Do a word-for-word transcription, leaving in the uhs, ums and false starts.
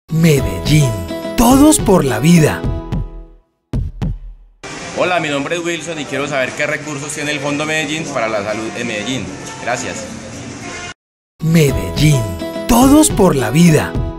Medellín, todos por la vida. Hola, mi nombre es Wilson y quiero saber qué recursos tiene el Fondo Medellín para la salud en Medellín. Gracias. Medellín, todos por la vida.